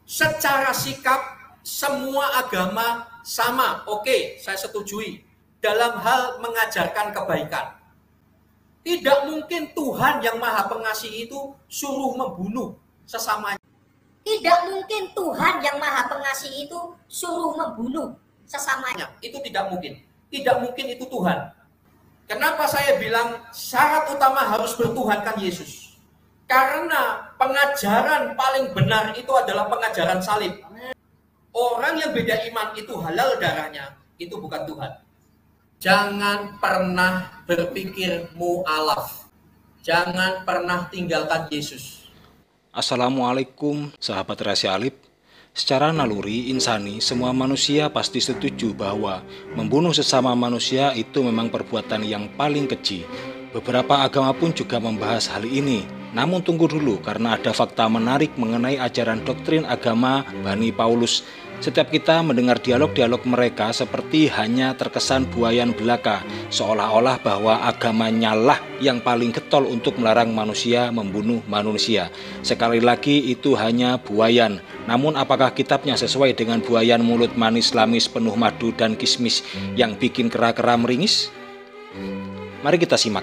Secara sikap semua agama sama, oke, saya setujui dalam hal mengajarkan kebaikan. Tidak mungkin Tuhan yang Maha Pengasih itu suruh membunuh sesamanya. Tidak mungkin Tuhan yang Maha Pengasih itu suruh membunuh sesamanya. Itu tidak mungkin. Tidak mungkin itu Tuhan. Kenapa saya bilang syarat utama harus bertuhankan Yesus? Karena pengajaran paling benar itu adalah pengajaran salib. Orang yang beda iman itu halal darahnya, itu bukan Tuhan. Jangan pernah berpikir mu'alaf. Jangan pernah tinggalkan Yesus. Assalamualaikum sahabat Rahasia Alib. Secara naluri insani, semua manusia pasti setuju bahwa membunuh sesama manusia itu memang perbuatan yang paling keji. Beberapa agama pun juga membahas hal ini. Namun tunggu dulu, karena ada fakta menarik mengenai ajaran doktrin agama Bani Paulus. Setiap kita mendengar dialog-dialog mereka seperti hanya terkesan buayan belaka, seolah-olah bahwa agamanya lah yang paling getol untuk melarang manusia membunuh manusia. Sekali lagi itu hanya buayan. Namun apakah kitabnya sesuai dengan buayan mulut manis lamis penuh madu dan kismis yang bikin kera-kera meringis? Mari kita simak.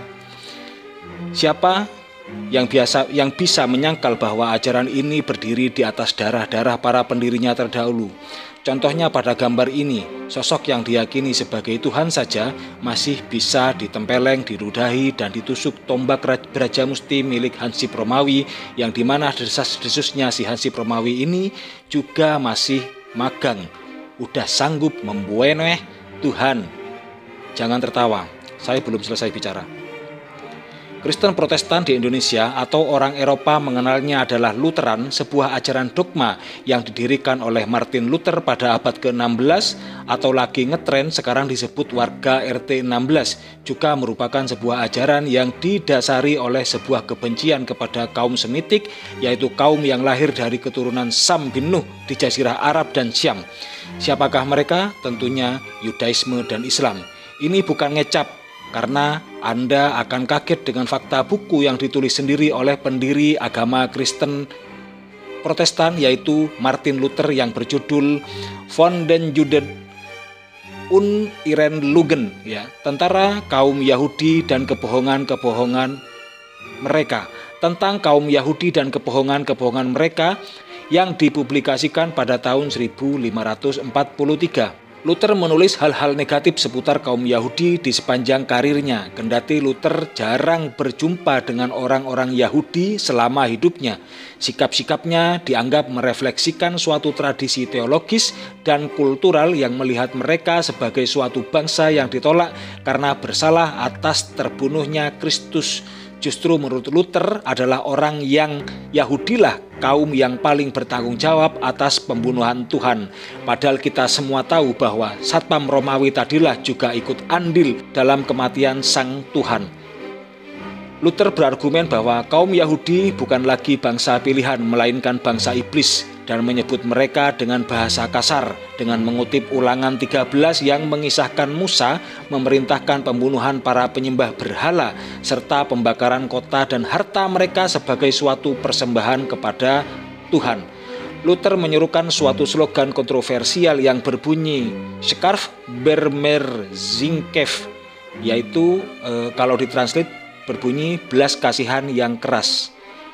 Siapa yang bisa menyangkal bahwa ajaran ini berdiri di atas darah-darah para pendirinya terdahulu? Contohnya pada gambar ini, sosok yang diyakini sebagai Tuhan saja masih bisa ditempeleng, diludahi, dan ditusuk tombak Braja Musti milik Hansip Romawi, yang dimana desas-desusnya si Hansip Romawi ini juga masih magang. Udah sanggup membueneh Tuhan. Jangan tertawa, saya belum selesai bicara. Kristen Protestan di Indonesia atau orang Eropa mengenalnya adalah Lutheran, sebuah ajaran dogma yang didirikan oleh Martin Luther pada abad ke-16 atau lagi ngetren sekarang disebut warga RT 16, juga merupakan sebuah ajaran yang didasari oleh sebuah kebencian kepada kaum Semitik, yaitu kaum yang lahir dari keturunan Sam bin Nuh di Jazirah Arab dan Syam. Siapakah mereka? Tentunya Yudaisme dan Islam. Ini bukan ngecap, karena Anda akan kaget dengan fakta buku yang ditulis sendiri oleh pendiri agama Kristen Protestan, yaitu Martin Luther, yang berjudul Von den Juden und ihren Lügen, tentara kaum Yahudi dan kebohongan-kebohongan mereka, tentang kaum Yahudi dan kebohongan-kebohongan mereka, yang dipublikasikan pada tahun 1543. Luther menulis hal-hal negatif seputar kaum Yahudi di sepanjang karirnya, kendati Luther jarang berjumpa dengan orang-orang Yahudi selama hidupnya. Sikap-sikapnya dianggap merefleksikan suatu tradisi teologis dan kultural yang melihat mereka sebagai suatu bangsa yang ditolak karena bersalah atas terbunuhnya Kristus. Justru menurut Luther adalah orang yang Yahudilah kaum yang paling bertanggung jawab atas pembunuhan Tuhan. Padahal kita semua tahu bahwa Satpam Romawi tadilah juga ikut andil dalam kematian Sang Tuhan. Luther berargumen bahwa kaum Yahudi bukan lagi bangsa pilihan, melainkan bangsa iblis, dan menyebut mereka dengan bahasa kasar dengan mengutip Ulangan 13 yang mengisahkan Musa memerintahkan pembunuhan para penyembah berhala serta pembakaran kota dan harta mereka sebagai suatu persembahan kepada Tuhan. Luther menyerukan suatu slogan kontroversial yang berbunyi Skarf bermer zinkef, yaitu kalau ditranslate berbunyi belas kasihan yang keras.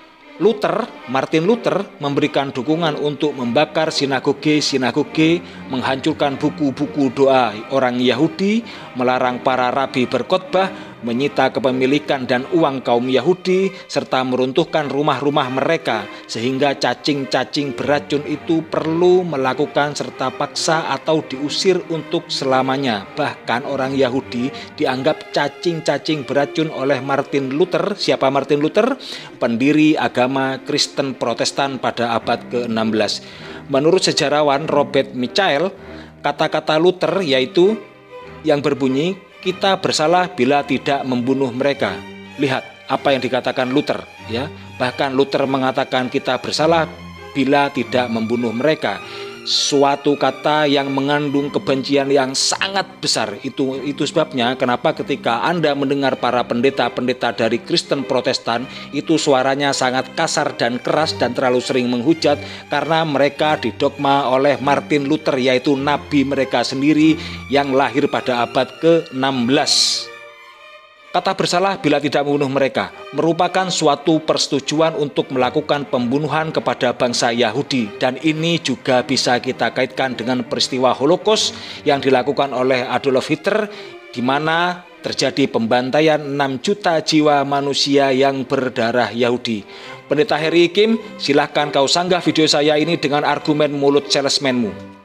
Martin Luther memberikan dukungan untuk membakar sinagoge, menghancurkan buku-buku doa orang Yahudi, melarang para rabi berkhotbah, menyita kepemilikan dan uang kaum Yahudi, serta meruntuhkan rumah-rumah mereka, sehingga cacing-cacing beracun itu perlu melakukan serta paksa atau diusir untuk selamanya. Bahkan orang Yahudi dianggap cacing-cacing beracun oleh Martin Luther. Siapa Martin Luther? Pendiri agama Kristen Protestan pada abad ke-16. Menurut sejarawan Robert Michael, kata-kata Luther yaitu yang berbunyi, kita bersalah bila tidak membunuh mereka. Lihat apa yang dikatakan Luther, Bahkan Luther mengatakan kita bersalah bila tidak membunuh mereka. suatu kata yang mengandung kebencian yang sangat besar. Itu sebabnya kenapa ketika Anda mendengar para pendeta-pendeta dari Kristen Protestan itu suaranya sangat kasar dan keras dan terlalu sering menghujat, karena mereka didogma oleh Martin Luther, yaitu nabi mereka sendiri yang lahir pada abad ke-16. Kata bersalah bila tidak membunuh mereka merupakan suatu persetujuan untuk melakukan pembunuhan kepada bangsa Yahudi, dan ini juga bisa kita kaitkan dengan peristiwa Holocaust yang dilakukan oleh Adolf Hitler, di mana terjadi pembantaian 6 juta jiwa manusia yang berdarah Yahudi. Pendeta Harry Kim, silahkan kau sanggah video saya ini dengan argumen mulut salesmanmu.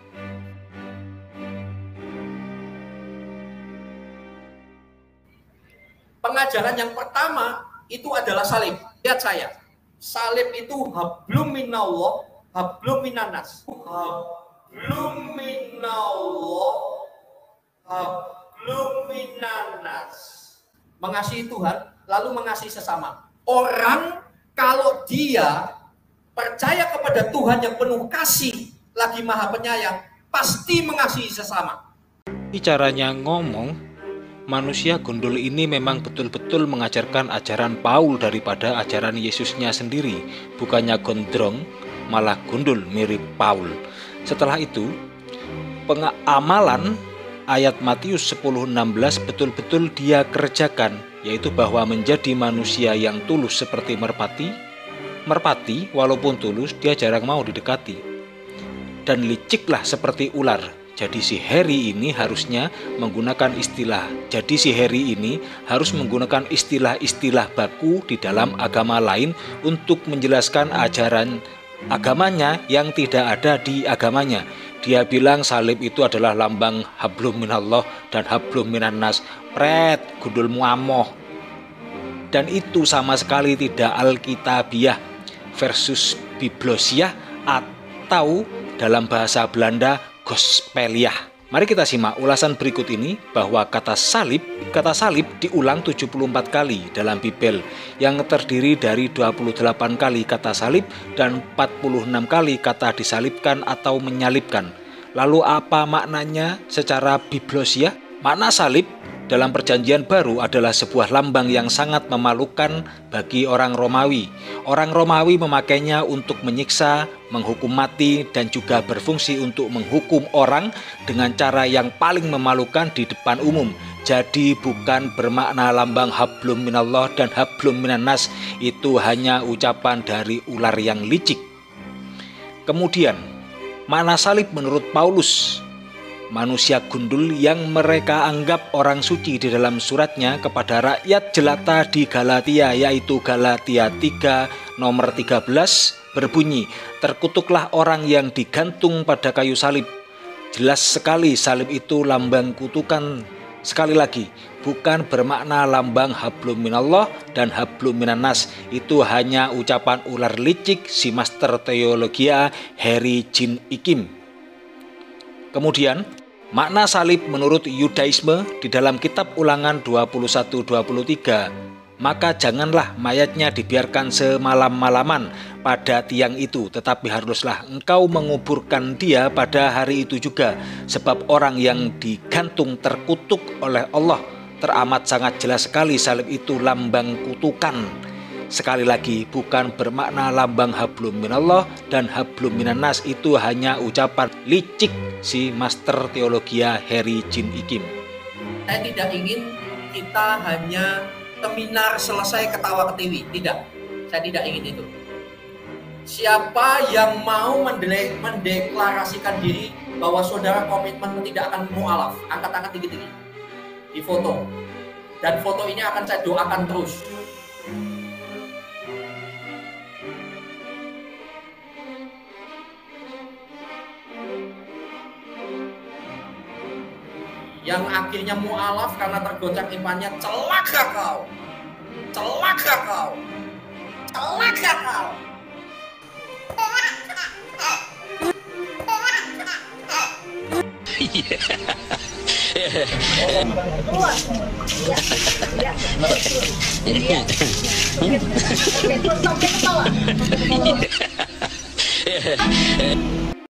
Pengajaran yang pertama itu adalah salib. Lihat saya. Salib itu hablum minallah, hablum minanas. Hablum minallah, hablum minanas. Mengasihi Tuhan, lalu mengasihi sesama. Orang kalau dia percaya kepada Tuhan yang penuh kasih, lagi maha penyayang, pasti mengasihi sesama. Ini caranya ngomong. Manusia gundul ini memang betul-betul mengajarkan ajaran Paul daripada ajaran Yesusnya sendiri. Bukannya gondrong, malah gundul mirip Paul. Setelah itu, pengamalan ayat Matius 10:16 betul-betul dia kerjakan, yaitu bahwa menjadi manusia yang tulus seperti merpati. Merpati walaupun tulus dia jarang mau didekati, dan liciklah seperti ular. Jadi si Harry ini harus menggunakan istilah-istilah baku di dalam agama lain untuk menjelaskan ajaran agamanya yang tidak ada di agamanya. Dia bilang salib itu adalah lambang hablum minallah dan hablum minannas. Pret, gundul muamoh. Dan itu sama sekali tidak alkitabiah versus biblosiah, atau dalam bahasa Belanda gospeliah. Mari kita simak ulasan berikut ini bahwa kata salib diulang 74 kali dalam Bible, yang terdiri dari 28 kali kata salib dan 46 kali kata disalibkan atau menyalibkan. Lalu apa maknanya secara biblosiah? Makna salib dalam Perjanjian Baru adalah sebuah lambang yang sangat memalukan bagi orang Romawi. Orang Romawi memakainya untuk menyiksa, menghukum mati, dan juga berfungsi untuk menghukum orang dengan cara yang paling memalukan di depan umum. Jadi bukan bermakna lambang hablum minallah dan hablum minannas, itu hanya ucapan dari ular yang licik. Kemudian, makna salib menurut Paulus, manusia gundul yang mereka anggap orang suci di dalam suratnya kepada rakyat jelata di Galatia, yaitu Galatia 3 nomor 13 berbunyi, terkutuklah orang yang digantung pada kayu salib. Jelas sekali salib itu lambang kutukan. Sekali lagi, bukan bermakna lambang hablum minallah dan hablum minannas. Itu hanya ucapan ular licik si Master Teologia Harry Jean Ikim. Kemudian, makna salib menurut Yudaisme di dalam kitab Ulangan 21:23. Maka janganlah mayatnya dibiarkan semalam-malaman pada tiang itu, tetapi haruslah engkau menguburkan dia pada hari itu juga. Sebab orang yang digantung terkutuk oleh Allah. Teramat sangat jelas sekali salib itu lambang kutukan. Sekali lagi, bukan bermakna lambang hablum minallah dan hablum minannas. Itu hanya ucapan licik si Master Teologia Harry Jean Ikim. Saya tidak ingin kita hanya seminar selesai ketawa ketiwi. Tidak, saya tidak ingin itu. Siapa yang mau mendeklarasikan diri bahwa saudara komitmen tidak akan mu'alaf, angkat-angkat tinggi-tinggi di foto. Dan foto ini akan saya doakan terus. Yang akhirnya mu'alaf karena tergoncang imannya, celaka kau, celaka kau, celaka kau. Iya.